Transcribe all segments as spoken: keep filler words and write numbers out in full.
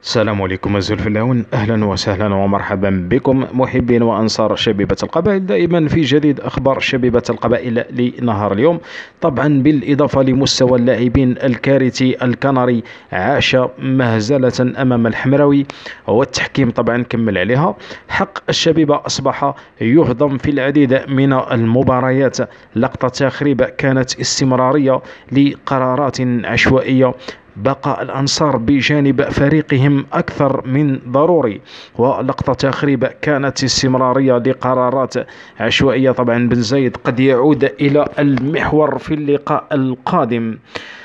السلام عليكم أزول الفلاون، أهلا وسهلا ومرحبا بكم محبين وأنصار شبيبة القبائل، دائما في جديد أخبار شبيبة القبائل لنهار اليوم. طبعا بالإضافة لمستوى اللاعبين الكارثي الكنري عاش مهزلة أمام الحمراوي، والتحكيم طبعا كمل عليها. حق الشبيبة أصبح يهضم في العديد من المباريات. لقطة تخريب كانت استمرارية لقرارات عشوائية. بقاء الأنصار بجانب فريقهم أكثر من ضروري، ولقطة تخريب كانت استمرارية لقرارات عشوائية. طبعا بن زايد قد يعود إلى المحور في اللقاء القادم.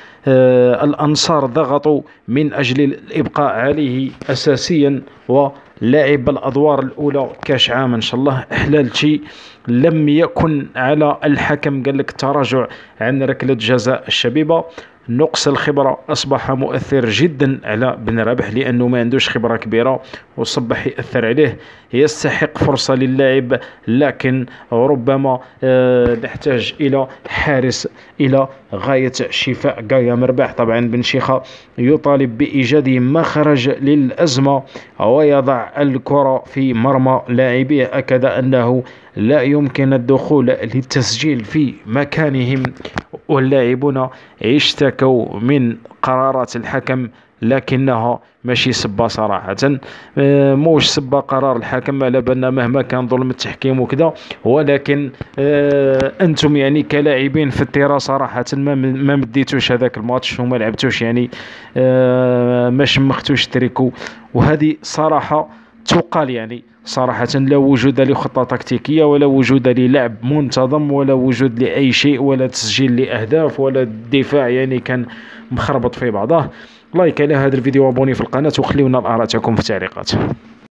آه الأنصار ضغطوا من أجل الإبقاء عليه أساسيا ولعب الأدوار الأولى كاش عام إن شاء الله. إحلال شيء لم يكن على الحكم، قال لك تراجع عن ركلة جزاء الشبيبة. نقص الخبرة أصبح مؤثر جدا على بن رابح، لأنه ما عندوش خبرة كبيرة وصبح يأثر عليه. يستحق فرصة للاعب، لكن ربما آه نحتاج إلى حارس إلى غاية شفاء غاية مرباح. طبعا بن شيخة يطالب بإيجاد مخرج للأزمة ويضع الكرة في مرمى لاعبيه. أكد أنه لا يمكن الدخول للتسجيل في مكانهم، واللاعبون يشتكوا من قرارات الحكم لكنها ماشي سبة صراحة، موش سبة قرار الحكم، على بالنا مهما كان ظلم التحكيم وكذا، ولكن آه انتم يعني كلاعبين في التيرا صراحة ما ما مديتوش هذاك الماتش وما لعبتوش، يعني آه ما شمختوش تريكو. وهذه صراحة تقال، يعني صراحة لا وجود لخطة تكتيكية ولا وجود للعب منتظم ولا وجود لأي شيء ولا تسجيل لأهداف ولا الدفاع، يعني كان مخربط في بعضه. لايك على هذا الفيديو وابوني في القناة وخليونا الآراء تاعكم في التعليقات.